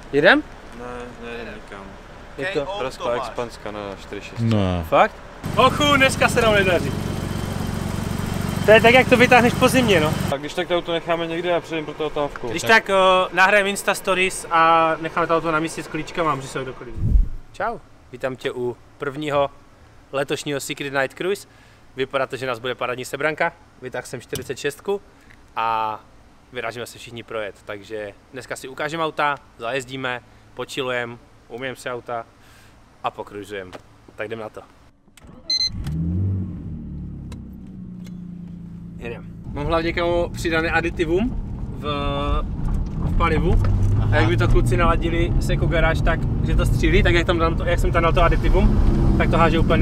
Jedem? Ne, nikam. Je to? Pražská Expanska na 4.6. No. Fakt? Ochu, dneska se nám nedaří. To je tak, jak to vytáhneš po zimě, no. Tak když tak to auto necháme někde a přijdeme pro to otávku. Když tak nahrajeme Insta Stories a necháme to auto na místě s klíčkama, může se kdokoliv. Čau, vítám tě u prvního letošního Secret Night Cruise. Vypadá to, že nás bude parádní sebranka. Vytáhl jsem 46 a vyrážíme se všichni projet. Takže dneska si ukážeme auta, zajezdíme, počilujeme, umyjeme si auta a pokružujeme. Tak jdem na to. Jedem. Mám hlavně kámo přidané aditivum v palivu. Aha. A jak by to kluci naladili s Eco Garage tak, že to střílí, tak jak jsem tam dal to aditivum, tak to háže úplně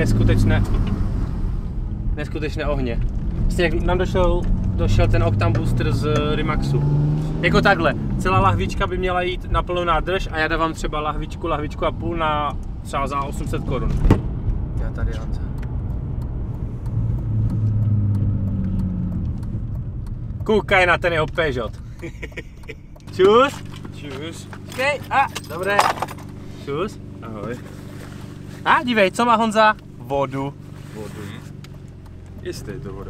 neskutečné ohně. Vlastně jak nám došel ten Octane Booster z Rimaxu. Jako takhle, celá lahvička by měla jít na plnou nádrž a já dávám třeba lahvičku a půl na třeba za 800 korun. Já tady Honza. Koukaj na ten jeho Peugeot. Čus. Čus. Okay, dobré. Čus. Ahoj. Dívej, co má Honza? Vodu. Jistý je to voda.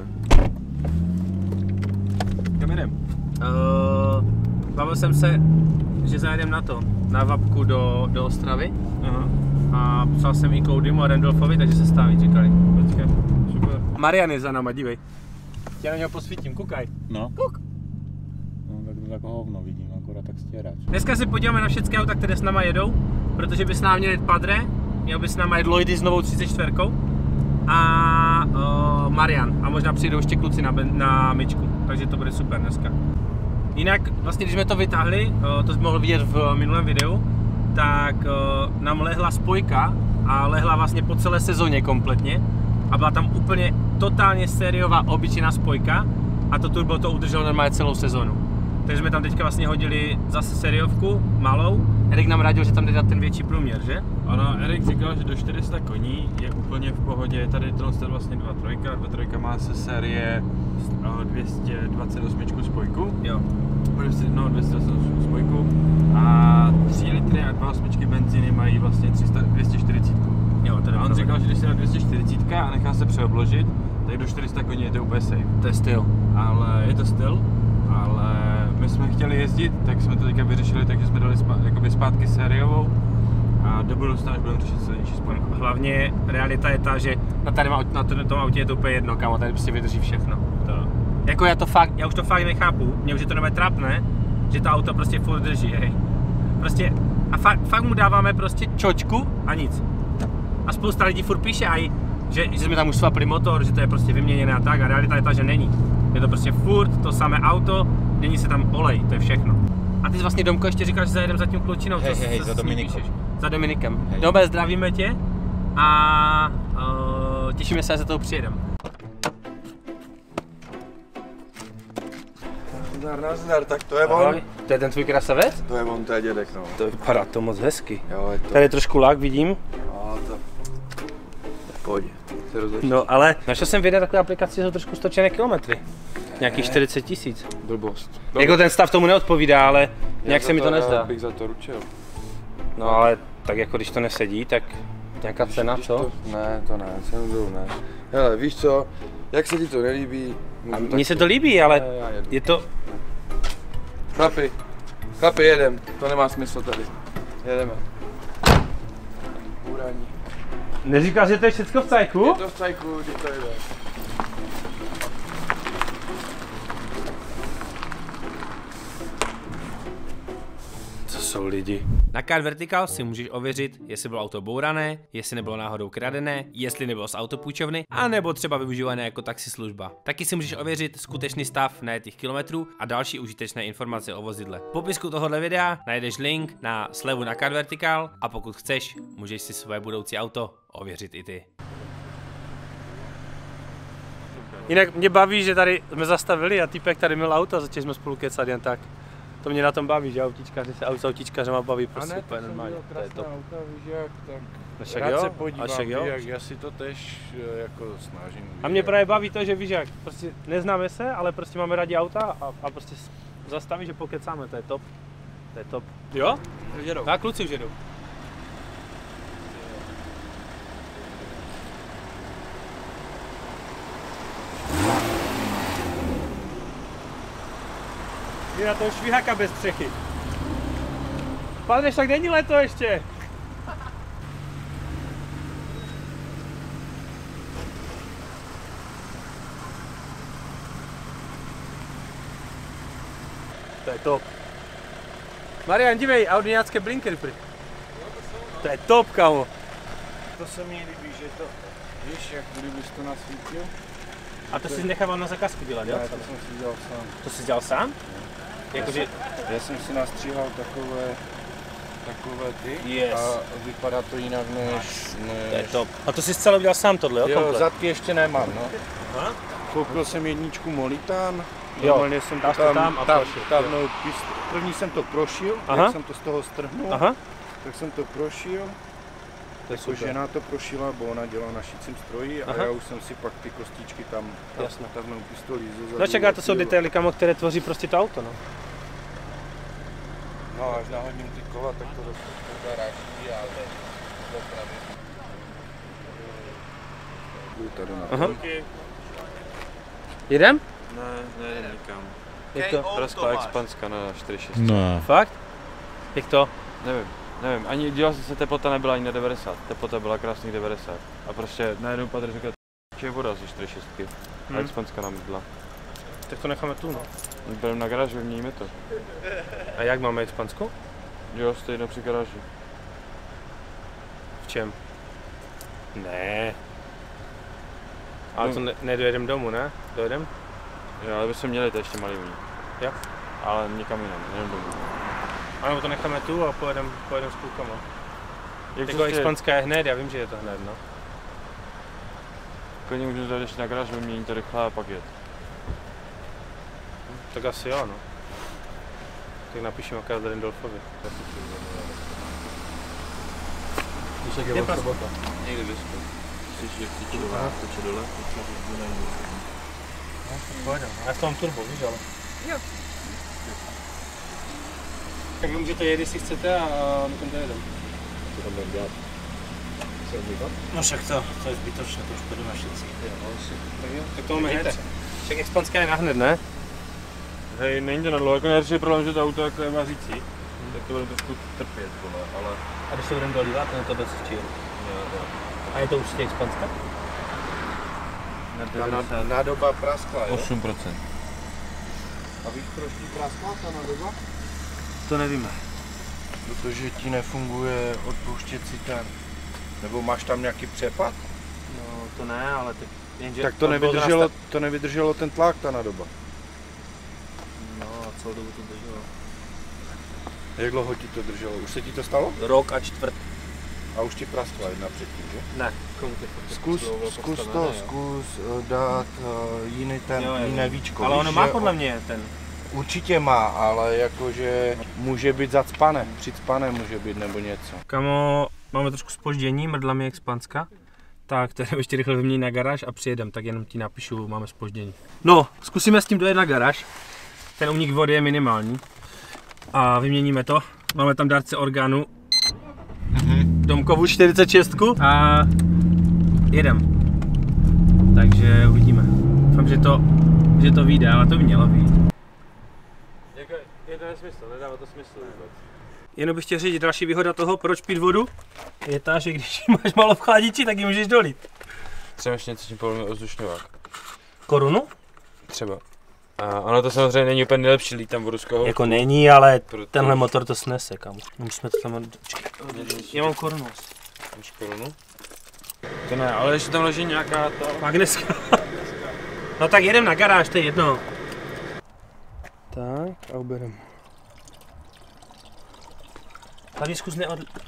Kam jdem? Bavil jsem se, že zajedem na Vapku do Ostravy. Aha. A psal jsem i Koudymu a Randolfovi, takže se staví, říkali. Počkej, super. Marian je za náma, dívej. Já na něho posvítím, koukaj. No. Kuk. No tak to jako hovno vidím, akorát tak stěrač. Dneska se podíváme na všechny auta, které s náma jedou, protože by s námi měl jet Padre, měl by s náma jet Lloydy s novou 34 a Marian. A možná přijdou ještě kluci na myčku, takže to bude super dneska. Jinak, vlastně když jsme to vytáhli, to jsi mohl vidět v minulém videu, tak nám lehla spojka a lehla vlastně po celé sezóně kompletně. A byla tam úplně totálně sériová obyčejná spojka a to turbo to udrželo normálně celou sezonu. Takže jsme tam teďka vlastně hodili zase sériovku, malou. Erik nám radil, že tam jde dát ten větší průměr, že? Ano, Erik říkal, že do 400 koní je úplně v pohodě. Tady to je vlastně 2.3. 2.3 má se série 228 spojku. Jo. 228 spojku. A 3 litry a 2.8 benzíny mají vlastně 240. Jo, a on říkal, že když se dá 240 a nechá se přeobložit, tak do 400 koní je to úplně safe. To je styl. Ale je to styl, ale my jsme chtěli jezdit, tak jsme to teďka vyřešili, takže jsme dali zpátky sériovou a do budoucna až budeme řešit silnější spojku. Hlavně realita je ta, že na tom autě je to úplně jedno, kámo, tady prostě vydrží všechno. To. Jako já už to fakt nechápu, mě už je to nebude trapné, že to auto prostě furt drží, hej. Prostě, a fakt mu dáváme prostě čočku a nic. A spousta lidí furt píše aj, že jsme tam už swapli motor, že to je prostě vyměněné a tak, a realita je ta, že není. Je to prostě furt to samé auto, mění se tam olej, to je všechno. A ty jsi vlastně, Domko, ještě říkal, že zajedem za tím klučinou, Hej, za Dominikem. Za Dominikem. Hej. Dobře, zdravíme tě a těšíme se, že za toho přijedeme. Nazdar, tak to je on. To je ten tvůj krasavec? To je on, to je dědek, no. To vypadá to moc hezky. Jo, je to. Tady je trošku lak, vidím. No, to. V pohodě. Se rozhodně. No ale našel jsem v jedné takové aplikaci, že jsou trošku stočené kilometry. Nějakých 40 000. Blbost. Jako ten stav tomu neodpovídá, ale nějak se mi to nezdá. Bych za to ručil. No ale tak jako když to nesedí, tak nějaká cena, co? Ne, to ne, cenu dolů ne. Hele, víš co, jak se ti to nelíbí? Mně se to líbí, ale je to... Chlapi, jedem, to nemá smysl tady. Jedeme. Úraní. Neříkáš, že to je všecko v cajku? Je to v cajku, kdy to jde. To jsou lidi. Na Car Vertical si můžeš ověřit, jestli bylo auto bourané, jestli nebylo náhodou kradené, jestli nebylo z autopůjčovny, anebo třeba využívané jako taxislužba. Taky si můžeš ověřit skutečný stav najetých kilometrů a další užitečné informace o vozidle. V popisku tohohle videa najdeš link na slevu na Car Vertical a pokud chceš, můžeš si své budoucí auto ověřit i ty. Jinak mě baví, že tady jsme zastavili a týpek tady měl auto, začali jsme spolu kecat jen tak. To mě na tom baví, že autíčkaři se s autíčkařema baví prostě úplně normálně. To je top. Auta, víš jak, tak však rád jo, se podívám, však jo. jak já si to tež jako snažím. A mě právě baví to, že víš jak, prostě neznáme se, ale prostě máme rádi auta a prostě zastaví, že pokecáme, to je top. To je top. Jo? Jedou. Tak, kluci už jedou. Je na toho švihaka bez střechy. Pane, však není léto ještě. To je top. Marian, dívej, audiácké blinkery. To je top, kamo. To se mi líbí, že to, víš, jak kdybys to nasvítil. A to jsi nechával na zakázku dělat, jo? Ne, to jsem si dělal sám. To jsi dělal sám? Jakože... Já jsem si nastříhal takové ty Yes. a vypadá to jinak než... To je top. A to jsi zcela udělal sám tohle, jo? Jo, Komplet? zadky ještě nemám, no. Aha. Koupil jsem jedničku Molitán. Jo, Normálně jsem to dáš to tam a prošil, jo. První jsem to prošil, Aha. jak jsem to z toho strhnul, Aha. tak jsem to prošil. To je Jako super. žena to prošila, bo ona dělala na šicím stroji a Aha. já už jsem si pak ty kostičky tam Jasně. tavnou pistolí zezadu. No čeká, to jsou detaily, kamo, které tvoří prostě to auto, no. No až nahodím ty kola, tak to do garáží a dopravy. Jdu tady na Aha. Jedem? Ne, nikam. Jak to? Praskla expanska na 4.6. No. Fakt? Jak to? Nevím, ani díval jsem se, teplota nebyla ani na 90, teplota byla krásných 90. A prostě najednou Patr řekl, že je voda ze 4.6. A expanska nám byla. Tak to necháme tu, no. Budeme na garáži, vyměníme to. A jak máme expansku? Jo, stojí při garáži. V čem? Ne. Ale to nedojedem domů, ne? Dojedem? Jo, ale bychom měli to ještě malý uní. Jo. Ale nikam jinam, jenom domů. A nebo to necháme tu a pojedem s klukama. Jak Jako expanská je hned, já vím, že je to hned, no. Klidně můžeme zajít ještě na garáž, vymění to rychle a pak jet. Tak asi jo, no. Tak napíšeme Karl Rindolfovi. Víš, jak je od sobota? Někdy vyspu. Slyšíš, jak cítí dole, teče dole. Pojedem. Já v tom turbo, víš, ale. Jo. Tak vy můžete jet, jestli chcete, a my tam dojedeme. Co tam budeme dělat? Co umývat? No však to je zbytočné, to už půjdu na šicí. Tak jo, tak to máme hned. Však expanská je nahned, ne? Hej, není to na dlouho, jako nejhorší je problém, že to auto jako je vařící. Tak to budeme trošku trpět, vole, ale... A když se budeme dolívat, to bez číru. A je to určitě expanská? Ta nádoba praskla, jo? 8%. A víš, proč ti praskla ta nádoba? To nevíme. Protože ti nefunguje odpouštěcí ten. Nebo máš tam nějaký přepad? No to ne, ale tak... Jenže Tak to nevydrželo ten tlak, ta nádoba. No a celou dobu to drželo. Jak dlouho ti to drželo? Už se ti to stalo? Rok a čtvrt. A už ti praskla jedna předtím, že? Ne, komu Zkus dát jiné víčko. Ale víš, ono má že podle mě ten. Určitě má, ale jakože může být zacpané, přicpané může být nebo něco. Kamo, máme trošku zpoždění, mrdla mi expanska. Tak to ještě rychle vymění na garáž a přijedem, tak jenom ti napíšu, máme zpoždění. No, zkusíme s tím dojet na garáž. Ten únik vody je minimální. A vyměníme to. Máme tam dárce orgánu. Domkovu 46 a jedem. Takže uvidíme. Doufám, že to vyjde, ale to by mělo vyjít. Je to nesmysl, nedává to smysl vůbec. Jenom bych chtěl říct, další výhoda toho, proč pít vodu, je ta, že když máš málo v chladiči, tak ji můžeš dolít. Třeba ještě něco, čím povolíme ovzdušňovák. Korunu? Třeba. A ono to samozřejmě není úplně nejlepší lít tam vodu z koho. Jako není, ale Proto- tenhle motor to snese, kam. Musíme to tam... Já mám korunu. Máš korunu? To ne, ale ještě tam leží nějaká to... Magneska. No tak jedem na garáž, to je jedno. Tak a uberem. Hlavně zkus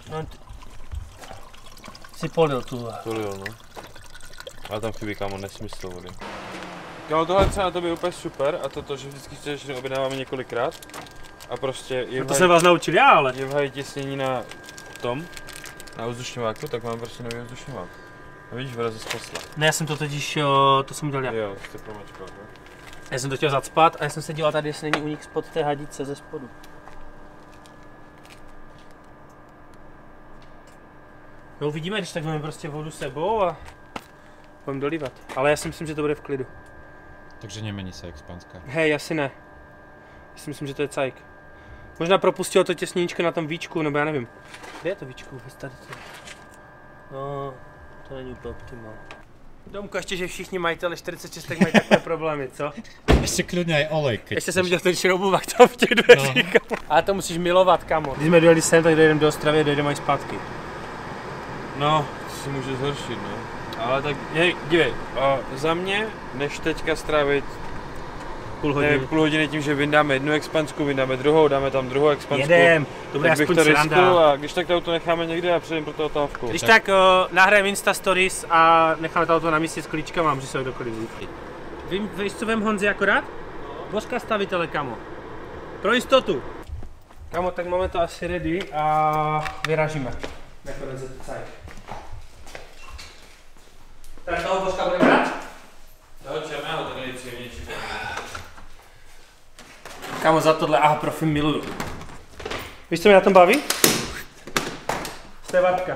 si polil tu. Polil, no. Ale tam chybí kámo nesmysl vody. Kámo, tohle třeba na to by úplně super a to, že vždycky se objednáváme několikrát. A prostě No to jsem vás naučil já, ale. je v haji těsnění na tom, na ovzdušňováku, tak mám prostě nový ovzdušňovák. A vidíš, voda ze spasla. Ne, já jsem to totiž, to jsem udělal já. Jo, jste promačkal, no? Já jsem to chtěl zacpat a já jsem se díval tady, jestli není únik spod té hadice ze spodu. No uvidíme, když tak máme prostě vodu sebou a budeme dolívat. Ale já si myslím, že to bude v klidu. Takže nemení se expanská. Hej, asi ne. Já si myslím, že to je cajk. Možná propustilo to těsníčko na tom víčku, nebo já nevím. Kde je to víčku? Tady to. No, to není úplně optimál. Domku, ještě, že všichni majitele 46 mají takové problémy, co? Ještě klidně aj olej, keď Ještě jsem viděl ten šroubovák tam v těch dveřích, no. Ale to musíš milovat, kamo. Když jsme dojeli sem, tak dojdeme do Ostravy a dojdeme aj zpátky. No, to si může zhoršit, no. Ale tak, dívej, za mě, než teďka strávit půl hodiny tím, že vyndáme jednu expansku, vyndáme druhou, dáme tam druhou expansku. Jedem, to bude aspoň sranda. A když tak to auto necháme někde a přijdeme pro to otávku. Když tak nahrajeme Insta Stories a necháme to auto na místě s klíčkama, může se kdokoliv vzít. Víš, co vem Honzi akorát? Božka stavitele, kamo. Pro jistotu. Kamo, tak máme to asi ready a vyražíme. Nakonec je to cajk. Tak toho Božka bude brát? Toho černého, to nejpříjemnější. Kamo, za tohle profil miluju. Víš, co mě na tom baví? Stevačka.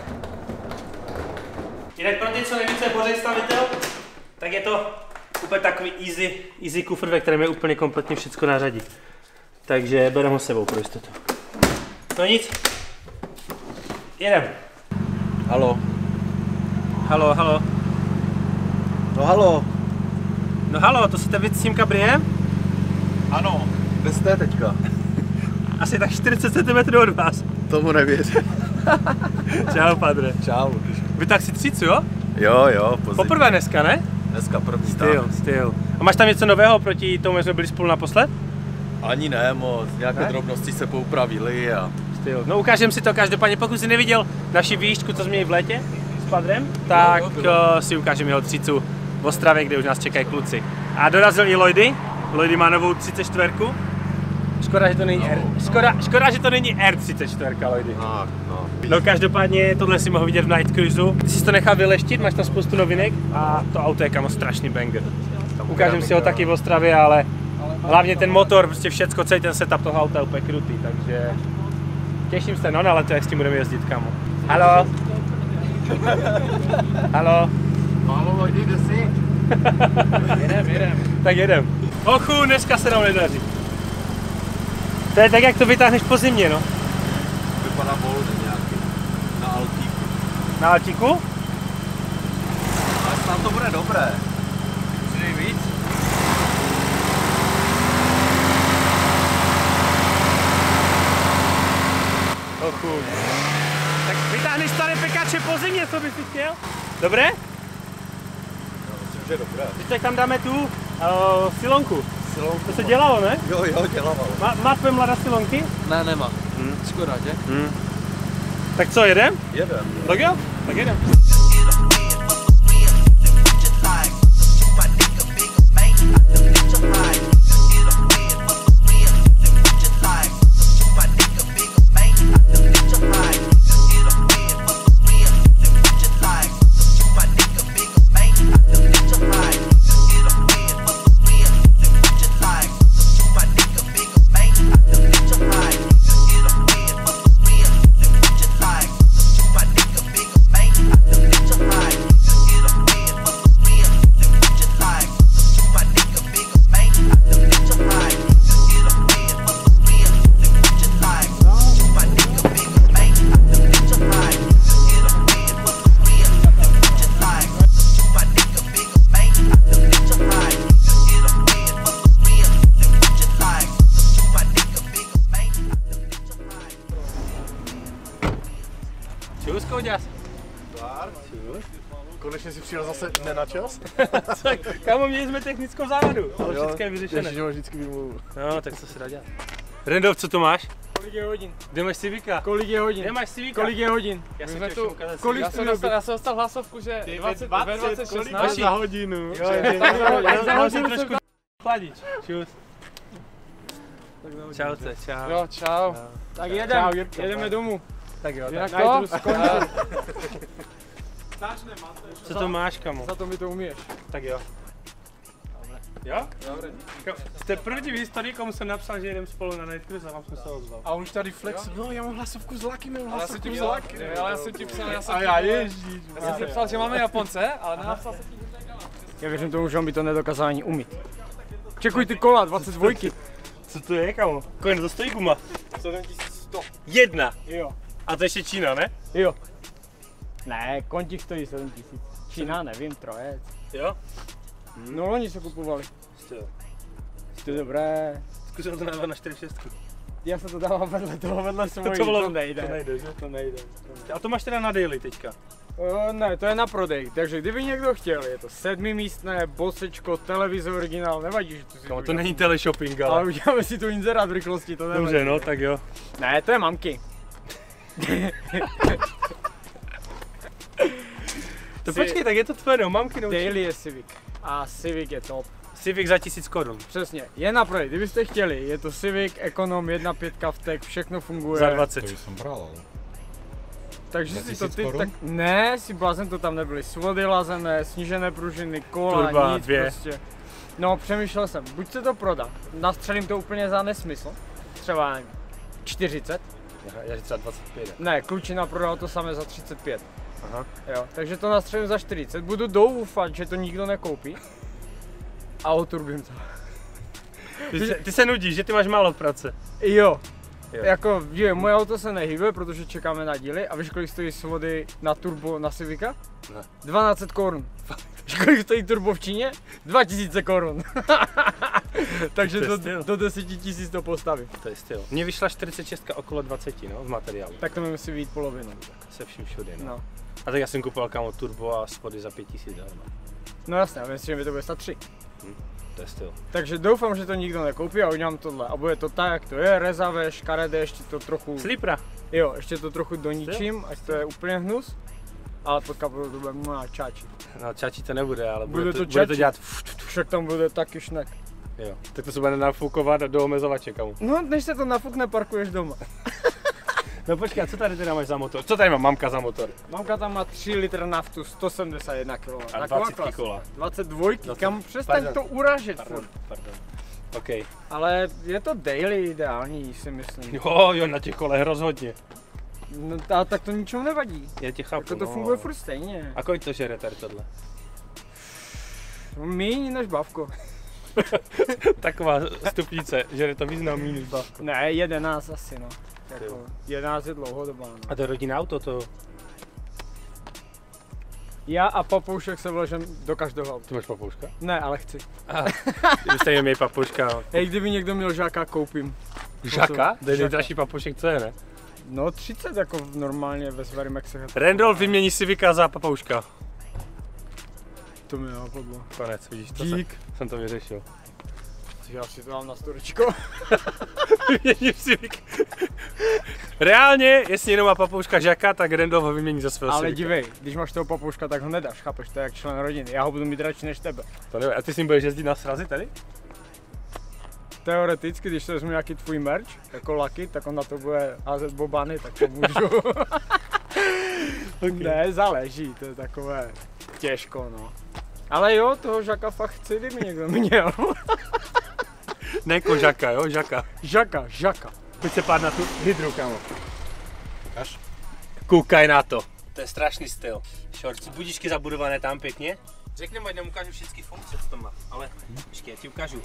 Jinak pro ty, co neví, co je Božek stavitel, tak je to úplně takový easy kufr, ve kterém je úplně kompletně všechno nařadí. Takže bereme ho sebou pro jistotu. No nic. Jedem. Halo. Halo. No halo. No halo, to jste vy s tím kabriem? Ano. Kde jste teďka? Asi tak 40 cm od vás. Tomu nevěřím. Čau, padre. Čau. Vy tak si třícu, jo? Jo, později. Poprvé dneska, ne? Dneska první Styl. A máš tam něco nového proti tomu, jsme byli spolu naposled? Ani ne moc, nějaké drobnosti se poupravily a... Styl. No ukážem si to každopádně, pokud jsi neviděl naši výšku, co jsme měli v létě s padrem, tak si ukážeme jeho třícu v Ostravě, kde už nás čekají kluci. A dorazil i Lloydy. Lloydy má novou 34. Škoda, že to není škoda, že to není R34, Lloydy. No každopádně tohle si mohl vidět v Night Cruisu. Ty jsi to nechal vyleštit, máš tam spoustu novinek a to auto je, kamo, strašný banger. Ukážem si ho taky v Ostravě, ale hlavně ten motor, prostě všecko, celý ten setup toho auta je úplně krutý, takže těším se, no na leto, jak s tím budeme jezdit, kamo. Halo? Halo? Halo, Lloydy, kde jsi? Jedem. Tak jedem. Ochu, dneska se nám nedaří. To je tak, jak to vytáhneš po zimě, no. Vypadá bolde nějaký. Na Altíku. Na Altíku? Ale snad to bude dobré. Přidej víc. Ochu. Tak vytáhneš staré pekáče po zimě, co bys si chtěl? Dobré? Já myslím, že dobré. Když tak tam dáme tu silonku. To se dělalo, ne? Jo, dělalo. Má tvoje mladá silonky? Ne, nemá. Škoda, tě? Tak co, jedem? Jedem. Tak jo, tak jedem. Čus, kouďas. Konečně si přijel zase ne na čas? Kámo, měli jsme technickou závadu, ale všechno je vyřešené. Ježiš, vždycky vymluvu. No, tak co se dá dělat. Rendov, co tu máš? Kolik je hodin? Kde máš Civica? Kolik je hodin? Kde máš Civica? Kolik je hodin? Já jsem My chtěl tu- ukázat Kolik Civica. já jsem dostal hlasovku, že 20, ve 2016. Vaši- Za hodinu. Jo, já musím trošku chladič. Čus. Čau, čau. Jo, čau. Tak jedem, jedeme domů. Tak jo, Jinak tak. to skončí. Co to máš, kamo? Za to mi to umíš. Tak jo. Jo? Jste první v historii, komu jsem napsal, že jedeme spolu na Night Cruise a vám jsem se ozval. A už tady flex. No, já mám hlasovku s Laky, Já jsem ti psal, já jsem ti psal, ježíš. já jsem psal, že máme Japonce, ale nenapsal jsem ti. Já věřím tomu, že on by to nedokázal ani umít. Čekuj ty kola, 22. Co to je, kamo? Kolik to stojí guma? 7100. Jedna. Jo. A to ještě Čína, ne? Jo. Ne, kontík stojí 7000. Čína, nevím, trojec. Jo? No oni se kupovali. To je dobré. Zkusil to dávat na 4.6. Já se to dávám vedle svojí, to nejde. To nejde, že? To nejde. A to máš teda na daily teďka. Ne, to je na prodej, takže kdyby někdo chtěl, je to 7místné, bosečko, televizor originál, nevadí, že to si Kamo, to není teleshopping, ale... Ale uděláme si tu inzerát v rychlosti, to nevadí. Dobře, no, tak jo. Ne, to je mamky. To počkej, tak je to tvé, no, mamky noučí. Daily je Civic a Civic je top. Civic za 1000 korun. Přesně, je na prodej, kdybyste chtěli, je to Civic, Econom, 1.5 vtek, všechno funguje. Za 20. To už jsem bral, ale. Takže za si to 1000 ty, korun? tak ne, si blázen, to tam nebyly svody lazené, snížené pružiny, kola, Turba, nic 2. prostě. No, přemýšlel jsem, buď se to prodá, nastřelím to úplně za nesmysl, třeba nevím, 40, Já třeba 25. ne, Klučina prodal to samé za 35. Aha. Jo, takže to nastřelím za 40, budu doufat, že to nikdo nekoupí a oturbím to. Ty se nudíš, že ty máš málo práce. Jo. Jo. Jako, že moje auto se nehýbe, protože čekáme na díly a víš, kolik stojí svody na turbo na Civica? Ne. 1200 korun. Víš, kolik stojí turbo v Číně? 2000 korun. Takže To je styl. do 10 000 to postavím. To je styl. Mně vyšla 46 okolo 20, no, v materiálu. Tak to musí být polovinu. Se vším všude, no. No. A tak já jsem kupoval kámo turbo a spody za 5000, no. No jasně, já myslím, že mi to bude stát 3. To je styl. Takže doufám, že to nikdo nekoupí a udělám tohle. A bude to tak, jak to je, rezavé, škaredé, ještě to trochu... Slipra. Jo, ještě to trochu doničím, ať to je úplně hnus. Ale pod kapotou to bude má čáči. No čačí to nebude, ale Bude to bude to čačí. dělat. Však tam bude taky šnek. Jo. Tak to se bude nafukovat do omezovače, kamo. No, než se to nafukne, parkuješ doma. No počkej, a co tady teda máš za motor? Co tady má mamka za motor? Mamka tam má 3 litr naftu, 171 kg. A 20 kola. 22, No, kam přestaň pardon. to uražet Pardon, furt. pardon. OK. Ale je to daily ideální, si myslím. Jo, na těch kolech rozhodně. No, a tak to ničemu nevadí. Já tě chápu, Jako to no. funguje furt stejně. A kolik to žere tady tohle? Míň než bavko. Taková stupnice, žere to význam minus bavko. Ne, 11 asi no. Jako, 11 je dlouhodobá. No. A to je rodinné auto, to... Já a papoušek se vležem do každého auta. Ty máš papouška? Ne, ale chci. Kdybyste měli papouška. Hej, kdyby někdo měl žáka, koupím. Žaka? To je Žaka. nejdražší papoušek, co je, ne? No 30 jako normálně ve Sverimexech. Randolph vymění Civica za papouška. To mi napadlo. Konec, vidíš, to Dík. jsem to vyřešil. Já si to dám na storičko. Vyměním Civic. Reálně, jestli jenom má papouška Žaka, tak Randolph ho vymění za svého Ale Civica. dívej, když máš toho papouška, tak ho nedáš, chápeš, to je jak člen rodiny. Já ho budu mít radši než tebe. To nevím. A ty s ním budeš jezdit na srazy tady? Teoreticky, když se vezmu nějaký tvůj merch, jako Lucky, tak on na to bude házet bobany, tak to můžu. Ne, záleží, to je takové těžko, no. Ale jo, toho Žaka fakt chci, kdyby někdo měl. Ne jako Žaka, jo, Žaka. Žaka. Pojď se pát na tu hydru, kámo. Ukáž? Koukaj na to. To je strašný styl. Shorts, budičky zabudované tam pěkně. Řekneme, ať nám ukážu všechny funkce, co to má, ale počkej, já ti ukážu.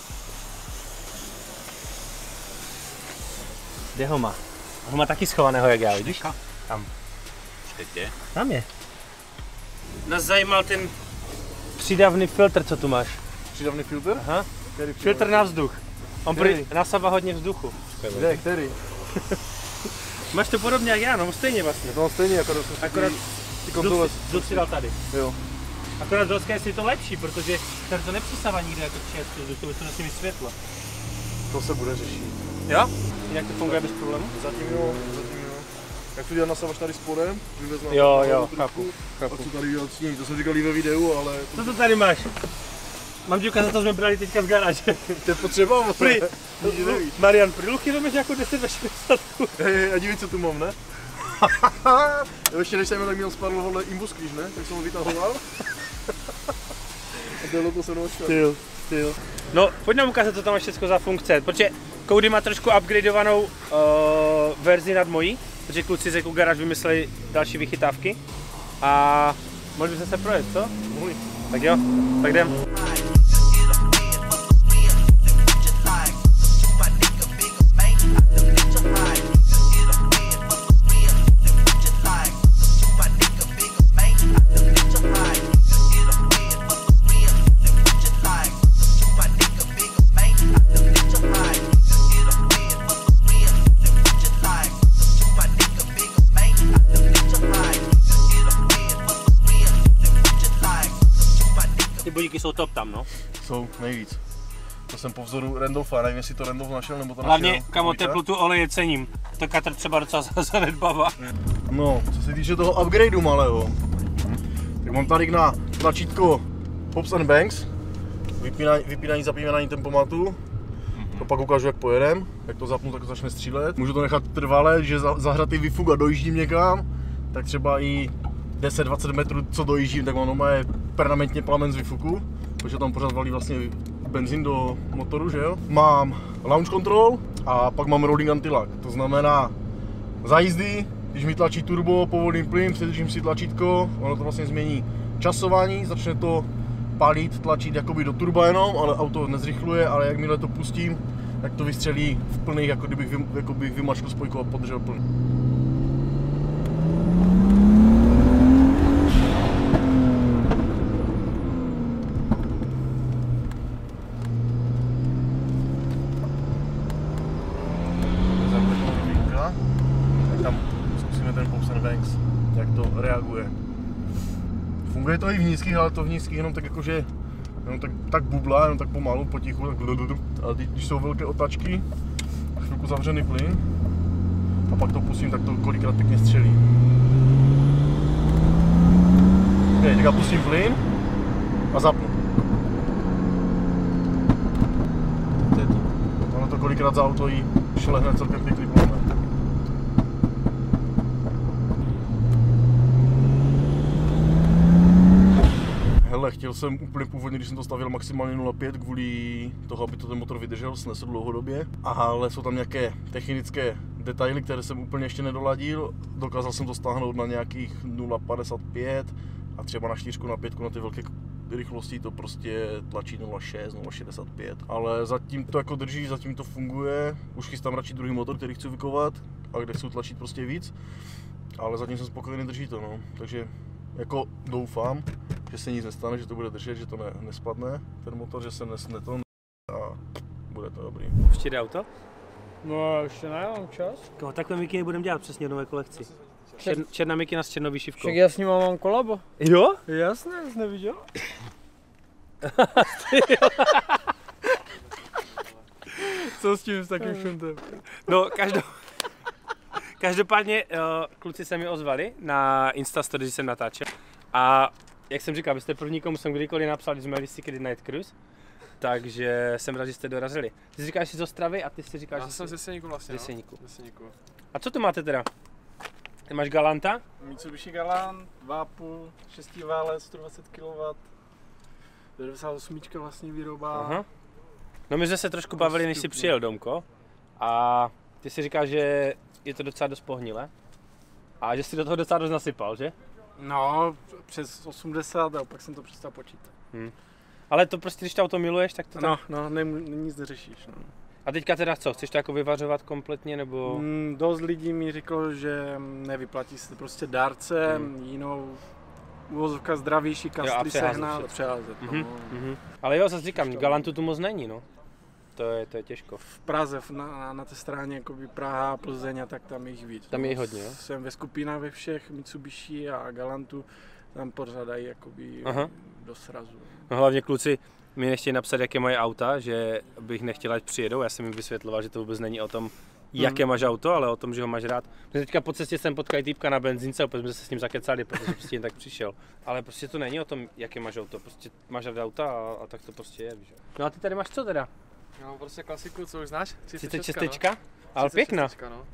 Kde ho má? On ho má taky schovaného, jak já, vidíš? Tam. Počkejte. Tam je. Nás zajímal ten přídavný filtr, co tu máš. Přidavný filtr? Aha. Filtr na vzduch. On nasává hodně vzduchu. Kde, který? Máš to podobně jak já, no stejně vlastně. No stejně, Akorát ty kontrole. Zud si dal tady. Jo. Akorát do Sky je to lepší, protože tady to nepřisává nikde jako čerstvý vzduch, to by to nesmí mít světlo. To se bude řešit. Jo? Jinak to funguje bez problémů? Zatím jo. Jak to dělat nasávaš tady spodem, vyvez na Jo, trošku, a co tady dělat s ním, to jsem říkal i ve videu, ale... Co to tady máš? Mám ti ukázat, co jsme brali teďka z garáže. To je potřeba, Prý, nevíš. Marian, při Luchy to máš nějakou 10 až 60. Hej, a dívej, co tu mám, ne? Jo, ještě než jsem tak měl spadl tohle imbus kříž, ne? Tak jsem ho vytahoval. A bylo to se mnou šel. Styl. No, pojď nám ukázat, co tam máš všechno za funkce, protože Cody má trošku upgradeovanou verzi nad mojí, protože kluci z Eco Garage vymysleli další vychytávky a mohli bychom se projet, co? Mohli. Tak jo, tak jdem. Ty bodíky jsou top tam, no. Jsou nejvíc. To jsem po vzoru Randolfa, nevím, jestli to Randolf našel nebo to Hlavně, našel. kamo, teplotu oleje cením. To Katr třeba docela zanedbává. No, co se týče toho upgradeu malého, tak mám tady na tlačítko Pops and Banks, vypínání, zapínání tempomatu. To pak ukážu, jak pojedem, jak to zapnu, tak to začne střílet. Můžu to nechat trvale, že zahratý výfuk a dojíždím někam, tak třeba i 10-20 metrů, co dojíždím, tak ono má permanentně plamen z výfuku, protože tam pořád valí vlastně benzín do motoru, že jo. Mám launch control a pak mám rolling anti-lock, to znamená za jízdy, když mi tlačí turbo, povolím plyn, předržím si tlačítko, ono to vlastně změní časování, začne to pálit, tlačit jakoby do turba jenom, ale auto nezrychluje, ale jakmile to pustím, tak to vystřelí v plných, jako kdybych vymačkl spojku a podržel plyn. Jak to reaguje. Funguje to i v nízkých, ale to v nízkých jenom tak jakože jenom tak bubla, jenom tak pomalu, potichu, tak ale když jsou velké otačky, chvilku zavřený plyn a pak to pustím, tak to kolikrát pěkně střelí. Okay, tak já pustím plyn a zapnu. Ono to kolikrát za auto jí šlehne celkem pěkný plamen. Hele, chtěl jsem úplně původně, když jsem to stavil maximálně 0,5 kvůli toho, aby to ten motor vydržel, snesl dlouhodobě. Ale jsou tam nějaké technické detaily, které jsem úplně ještě nedoladil. Dokázal jsem to stáhnout na nějakých 0,55 a třeba na 4, na 5 na ty velké rychlosti to prostě tlačí 0,6, 0,65. Ale zatím to jako drží, zatím to funguje. Už chystám radši druhý motor, který chci vykovat a kde chci tlačit prostě víc. Ale zatím jsem spokojený, drží to, no. Takže jako doufám, že se nic nestane, že to bude držet, že to nespadne, ten motor, že se nesne to a bude to dobrý. Už ti jde auto? No, ještě ne, mám čas. Takhle mikiny budeme dělat přesně nové kolekci. Černá mikina s černou výšivkou. Však já s ním mám kolabo. Jo? Jasně, jsi neviděl? Co s tím s takým šuntem? No, každopádně kluci se mi ozvali na Instastory, že jsem natáčel. A jak jsem říkal, vy jste první, komu jsem kdykoliv napsal, když jsme jeli Secret Night Cruise. Takže jsem rád, že jste dorazili. Ty si říkáš, že jsi z Ostravy a ty si říkáš, že jsem z Jeseníku vlastně, z Jeseníku. A co tu máte teda? Ty máš Galanta? Mitsubishi Galant, 2,5, 6 vále, 120 kW, 98 vlastně výroba. Aha. No my jsme se trošku bavili, než jsi přijel, Domko. A ty si říkáš, že je to docela dost pohnilé. A že jsi do toho docela dost nasypal, že? No, přes 80 a pak jsem to přestal počítat. Ale to prostě, když to auto miluješ, tak to tak... No, nic neřešíš, no. A teďka teda co? Chceš to jako vyvařovat kompletně, nebo...? Dost lidí mi řeklo, že nevyplatí se prostě dárce, jinou uvozovka zdravější kastly sehnat a přeházet. Ale jo, zase říkám, Galantu tu moc není, no. To je těžko. V Praze, na té straně jakoby Praha, Plzeň a tak tam je jich víc. Tam je hodně, jo? Jsem ve skupinách ve všech, Mitsubishi a Galantu, tam pořádají jakoby do srazu. No hlavně kluci mi nechtějí napsat, jaké mají auta, že bych nechtěl, ať přijedou. Já jsem jim vysvětloval, že to vůbec není o tom, jaké máš auto, ale o tom, že ho máš rád. Teďka po cestě jsem potkal týpka na benzínce, opět jsme se s ním zakecali, protože prostě jen tak přišel. Ale prostě to není o tom, jaké máš auto, prostě máš rád auta a tak to prostě je, víš. No a ty tady máš co teda? No prostě klasiku, co už znáš? 36, no. Ale pěkná. No.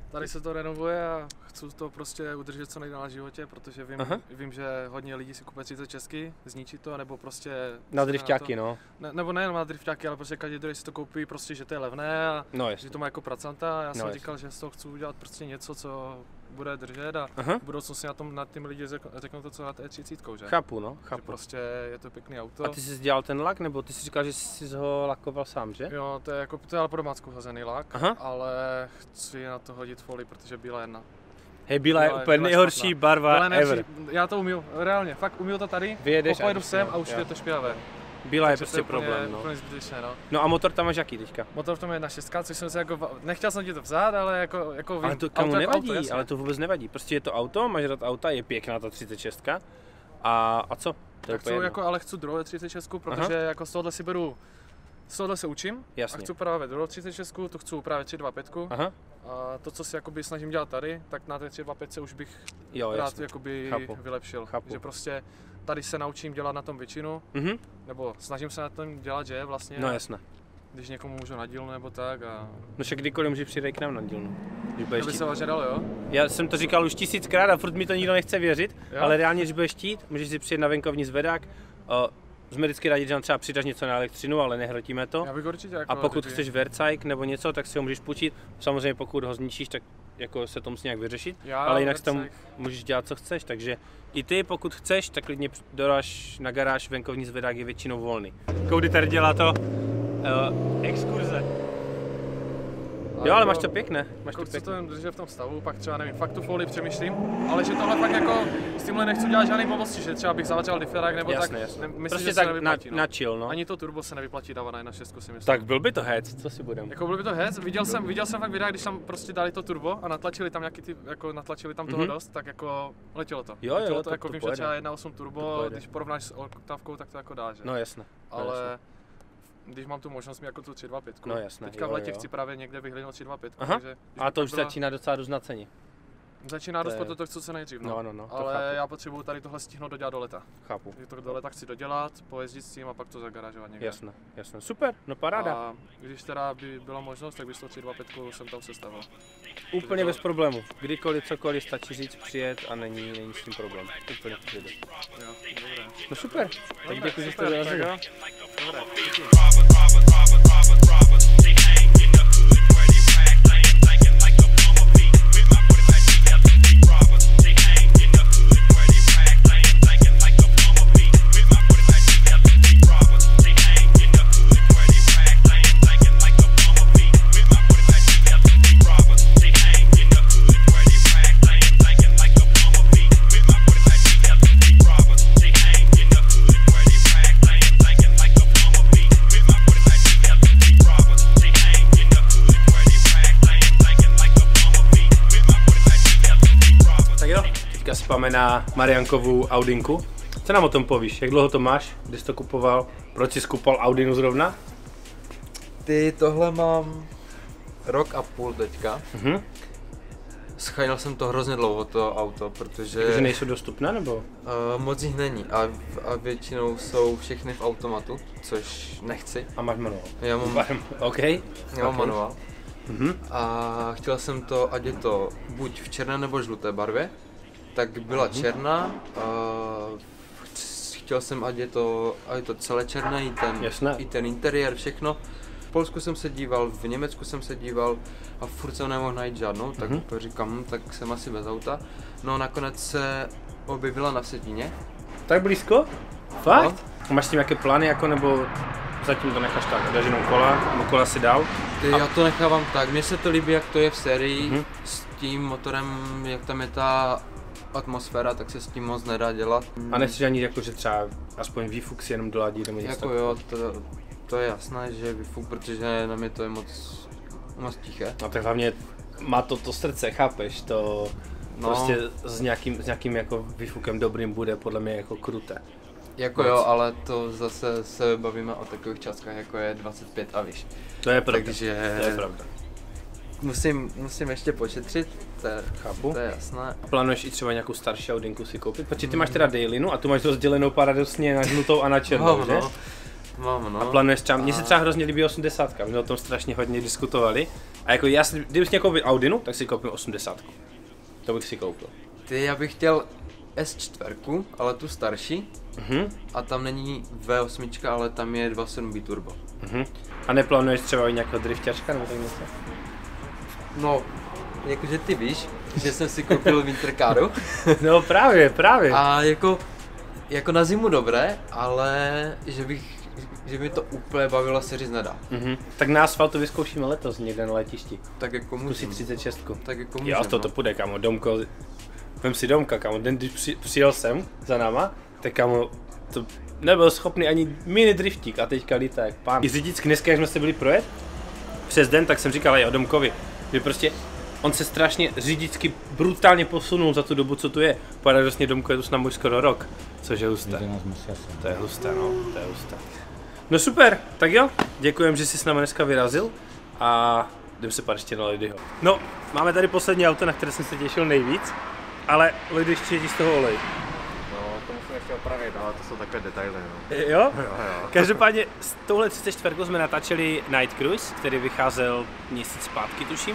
Tady se to renovuje a chci to prostě udržet co nejdál na životě, protože vím, že hodně lidí si kupuje 36, zničí to, nebo prostě... Na drifťáky, no. Nebo nejen na drifťáky, ale prostě každý druhý si to koupí, prostě, že to je levné a že to má jako procenta. Já jsem říkal, že z toho chci udělat prostě něco, co bude držet a v budoucnosti nad tím lidi řeknou to, co na té 30, že? Chápu, no, chápu. Že prostě je to pěkný auto. A ty jsi dělal ten lak, nebo ty jsi říkal, že jsi ho lakoval sám, že? Jo, to je ale po domácku hozený lak, ale chci na to hodit folii, protože bílá jedna. Hej, bílá je úplně nejhorší barva ever. Já to umiju, reálně, fakt umiju to tady, pojedu sem a už je to špinavé. Bílá je prostě problém, no. Úplně zbytečné, no. No a motor tam máš jaký teďka? Motor v tom je 1.6, což jsem se jako, nechtěl jsem ti to vzát, ale jako ale to komu nevadí, ale to vůbec nevadí, prostě je to auto, máš rád auta, je pěkná ta 36 a co? Ale chci druhou 36, protože jako z tohohle si beru, z tohohle se učím. Jasně. A chci upravit druhou 36, tu chci upravit 325. A to, co si jakoby snažím dělat tady, tak na té 325 už bych rád jakoby vylepšil. Chápu. Že prostě tady se naučím dělat na tom většinu, nebo snažím se na tom dělat, že vlastně. No jasné. Když někomu můžu na dílnu nebo tak a... No však kdykoliv můžeš přijít k nám na dílnu. To by se vážně dalo, jo? Já jsem to říkal už 1000krát a furt mi to nikdo nechce věřit, ale reálně, když budeš chtít, můžeš si přijet na venkovní zvedák. Jsme vždycky rádi, že nám třeba přidáš něco na elektřinu, ale nehrotíme to. Já bych určitě jako a pokud chceš vercajk nebo něco, tak si ho můžeš půjčit. Samozřejmě pokud ho zničíš, tak jako se to musí nějak vyřešit. Ale jinak tam můžeš dělat, co chceš, takže i ty, pokud chceš, tak klidně doráž na garáž, venkovní zvedák je většinou volný. Koudy tady dělá to exkurze. Jo, ale máš to pěkné. Chci to jen držet v tom stavu, pak třeba nevím, fakt tu folii přemýšlím, ale že tohle fakt jako s tímhle nechci dělat žádný blbosti, že třeba bych zavařil diferák nebo jasné, tak. Jasně. Myslím, prostě že tak se nevyplatí, na chill, no. Ani to turbo se nevyplatí dávat na 1.6 si myslím. Tak byl by to hec, co si budem. Jako byl by to hec, viděl jsem fakt videa, když tam prostě dali to turbo a natlačili tam nějaký natlačili tam toho dost, tak jako letělo to. Jo, letělo to to jako vím, že třeba 1.8 turbo, když porovnáš s oktávkou, tak to jako dá, že? No jasné. Ale když mám tu možnost mít jako tu 325. No jasné. Teďka v letě chci právě někde vyhlédnout 325. Takže a to už začíná docela růst na ceně. Začíná růst, proto to chci co nejdřív. No, ale já potřebuju tady tohle stihnout dodělat do leta. Chápu. To do leta chci dodělat, pojezdit s tím a pak to zagarážovat někde. Jasné. Super, no paráda. A když teda by byla možnost, tak bych to 325 jsem tam sestavil. Úplně bez problému. Kdykoliv, cokoliv, stačí říct, přijet a není s tím problém. Úplně v pohodě. Jo, dobré. No super, tak děkuji, že jste dorazili. Dobré, Spáme na Mariankovu Audinku. Co nám o tom povíš? Jak dlouho to máš? Kdy jsi to kupoval? Proč jsi kupoval Audinu zrovna? Tohle mám rok a půl teďka. Scháněl jsem to hrozně dlouho, to auto, protože... Takže nejsou dostupné, nebo? Moc jich není a většinou jsou všechny v automatu, což nechci. A máš manuál? Já mám, Já mám manuál. A chtěl jsem to, ať je to buď v černé nebo žluté barvě. Tak byla černá, chtěl jsem, ať je to celé černé, i ten interiér, všechno. V Polsku jsem se díval, v Německu jsem se díval a furt jsem nemohl najít žádnou, tak říkám, tak jsem asi bez auta. No nakonec se objevila na Vsetíně. Tak blízko? Fakt? No. Máš s tím nějaké plány, jako, nebo zatím to necháš tak, dáš jenom kola si dál? Já to nechávám tak, mně se to líbí, jak to je v sérii, s tím motorem, jak tam je ta atmosféra, tak se s tím moc nedá dělat. A nechceš ani jako, že třeba aspoň výfuk si jenom doladí nebo něco jako jo, to je jasné, že výfuk, protože na mě to je moc tiché. No tak hlavně má to srdce, chápeš, to prostě s nějakým jako výfukem dobrým bude podle mě jako kruté. Jako jo, ale to zase se bavíme o takových částkách, jako je 25 a víš. To je pravda, takže to je pravda. Musím ještě pošetřit, chápu. To je jasné. Plánuješ i třeba nějakou starší Audinku si koupit? Protože ty máš teda Dailinu a tu máš rozdělenou paradoxně na žlutou a na černou, že? Mám, no. A plánuješ třeba, mně se třeba hrozně líbí 80, my o tom strašně hodně diskutovali A jako kdybych měl koupit Audinu, tak si koupím 80. To bych si koupil. Ty, já bych chtěl S4, ale tu starší. A tam není V8, ale tam je 2.7 biturbo. A neplánuješ třeba i nějakého drifťačka nebo tak něco? No, jakože ty víš, že jsem si koupil Wintercaru. No právě. A jako na zimu dobré, ale že mi to úplně bavilo, se říct nedá. Tak na asfaltu vyzkoušíme letos někde na letišti. Tak jako můžeme. Zkusí 36. Tak jako můžeme. Jo, to půjde, kámo, Domko. Vem si Domka, kámo, den když přijel sem za náma, tak kámo, to nebyl schopný ani mini driftík a teďka lítá jak pán. I řidičky dneska, jak jsme se byli projet přes den, tak jsem říkal i o Domkovi, že prostě on se strašně řidičsky brutálně posunul za tu dobu, co tu je. Paradoxně Domko je tu s námi už skoro rok, což je husté. To je husté, no, to je husté. No super, tak jo, děkujem, že jsi s námi dneska vyrazil a jdem se pár ještě na Ladyho. No, máme tady poslední auto, na které jsem se těšil nejvíc, ale Lady ještě z toho olej. No, to musím ještě opravit, ale to jsou takové detaily, no. Jo? Každopádně s touhle 34 jsme natáčeli Night Cruise, který vycházel měsíc zpátky, tuším.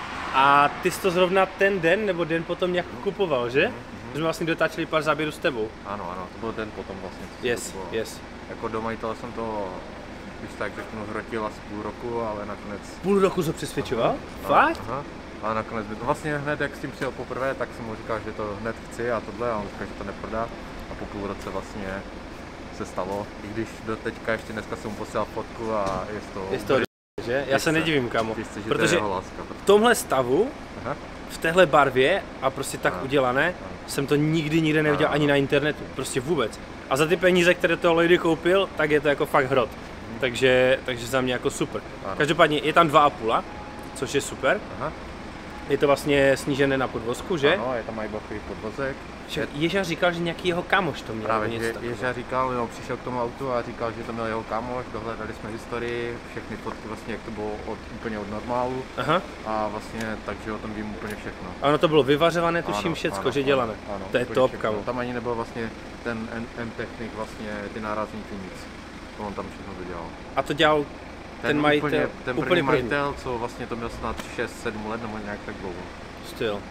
A ty jsi to zrovna ten den, nebo den potom nějak kupoval, že? Jsme vlastně dotáčeli pár záběrů s tebou. Ano, to byl den potom vlastně. Yes. Jako do majitele jsem to, když tak řeknu, hrotil asi půl roku, ale nakonec... Půl roku se přesvědčoval? Fakt? Aha. A nakonec by to vlastně hned, jak s tím přijel poprvé, tak jsem mu říkal, že to hned chci a tohle, a on říkal, že to neprodá. A po půl roce vlastně se stalo, i když do teďka ještě dneska jsem mu posílal fotku a je to že? Já se nedivím, kamo, jistě, protože v tomhle stavu, v téhle barvě a prostě tak udělané, jsem to nikdy neviděl ani na internetu, prostě vůbec. A za ty peníze, které to Lady koupil, tak je to jako fakt hrot. Takže za mě jako super. Každopádně je tam 2,5, což je super. Je to vlastně snížené na podvozku, že? Ano, je tam Maybachový podvozek. Ježa říkal, že nějaký jeho kámoš to měl. Právě, Ježa říkal, jo, přišel k tomu autu a říkal, že to měl jeho kámoš, dohledali jsme historii, všechny fotky vlastně, jak to bylo úplně od normálu. A vlastně, takže o tom vím úplně všechno. Ano, to bylo vyvařované, tuším všecko, že dělané. Ano, to je top, kámo. Tam ani nebyl vlastně ten M-Technik, vlastně ty nárazníky nic. To on tam všechno dodělal. A to dělal ten majitel, ten první majitel, co vlastně to měl snad 6-7 let nebo nějak tak dlouho. Styl.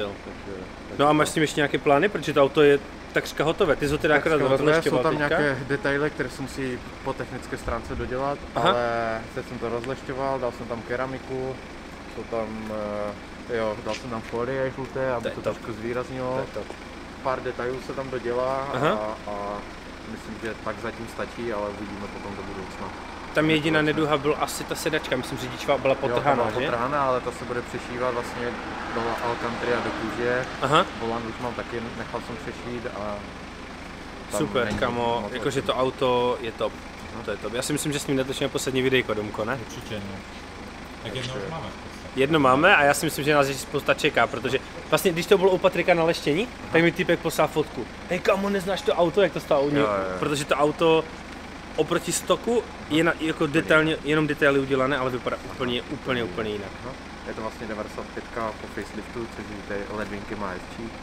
No a máš s tím ještě nějaké plány, protože to auto je takřka hotové, ty jsi ho teda akorát rozlešťoval. Jsou tam nějaké detaily, které se musí po technické stránce dodělat, ale teď jsem to rozlešťoval, dal jsem tam keramiku, jsou tam, dal jsem tam folie žluté, aby to trošku zvýraznilo. Pár detailů se tam dodělá a myslím, že tak zatím stačí, ale uvidíme potom do budoucna. Tam jediná neduha byl asi ta sedačka, myslím, že řidička byla potrhaná, že? Potrhaná, ale ta se bude přešívat vlastně do Alcantry a do kůže. Volant už mám taky, nechal jsem přešít a... Super, kamo, jakože to auto je top. To je top. Já si myslím, že s ním natočíme poslední videjko, Domko, ne? Určitě, no. Tak jedno už máme. Jedno máme a já si myslím, že nás ještě spousta čeká, protože vlastně když to bylo u Patrika na leštění, tak mi týpek poslal fotku. Hej kamo, neznáš to auto, jak to stálo u něj? Protože to auto oproti stoku je jako detailně, jenom detaily udělané, ale vypadá úplně jinak. Je to vlastně 95 po faceliftu, což ty ledvinky má SG.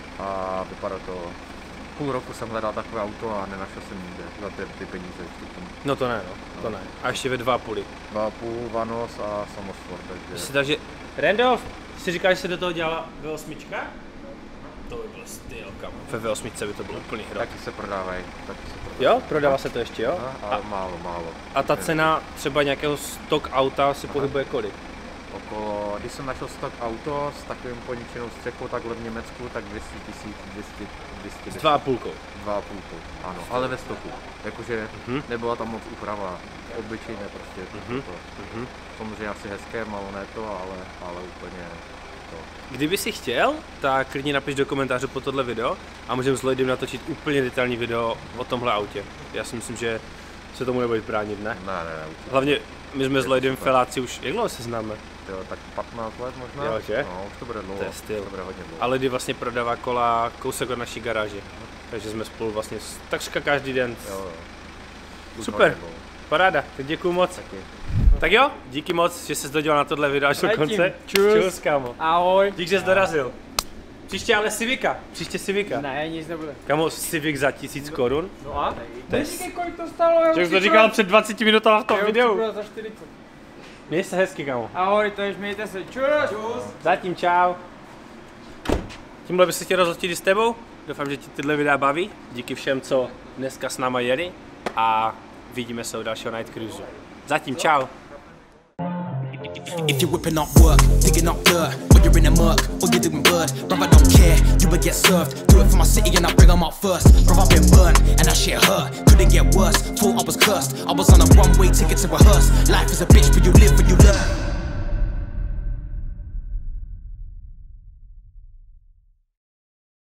A vypadá to... Půl roku jsem hledal takové auto a nenašel jsem nikde za ty peníze. No to ne, to ne. A ještě ve 2,5. 2,5 Vanos a Samosport, takže... Randolph, jsi říkal, že se do toho dělala V8? To by byl styl, kamo. Ve V8 by to bylo úplný hrot. Taky se prodávají. Jo? Prodává se to ještě, jo? Ale málo. A ta cena třeba nějakého stock auta se pohybuje kolik? Okolo, když jsem našel stock auto s takovým poničenou střechou takhle v Německu, tak 200 000, 200 S 2,5. 2,5, ano, ale ve stoku. Jakože nebyla tam moc úprava, obyčejné prostě. Samozřejmě asi hezké, malo ne to, ale úplně to. Kdyby si chtěl, tak klidně napiš do komentářů po tohle video a můžeme s Lloydem natočit úplně detailní video o tomhle autě. Já si myslím, že se tomu nebude bránit, ne? Ne. Hlavně my jsme s Lloydem feláci už, jak dlouho se známe? Jo, tak 15 let možná. Jo, že? No, už to bude dlouho. To je styl. To bude hodně dlouho. A Lloyd vlastně prodává kola kousek od naší garáže. Takže jsme spolu vlastně takřka každý den. Jo. Super, paráda, tak děkuju moc. Taky. Tak jo, díky moc, že jsi dodělal na tohle video až do konce. Čus, kámo. Ahoj. Díky, že jsi dorazil. Příště ale Civica. Ne, nic nebude. Kámo, Civic za 1000 korun. No a? To je... Kolik to stálo? Že jsi to říkal před 20 minutami v tom videu. Za 40. Měj se hezky, kamo. Ahoj, tož mějte se. Čus. Zatím čau. Tímhle bych se chtěl rozloučit s tebou. Doufám, že ti tyhle videa baví. Díky všem, co dneska s náma jeli. A vidíme se u dalšího Night Cruise. Zatím čau. If you're whipping up work, digging up dirt, or you're in a muck, or you're doing good, bruv, I don't care, you will get served. Do it for my city and I bring them up first. Bruv, I've been burnt, and that shit hurt. Couldn't get worse, thought I was cursed. I was on a one-way ticket to rehearse. Life is a bitch, but you live when you learn.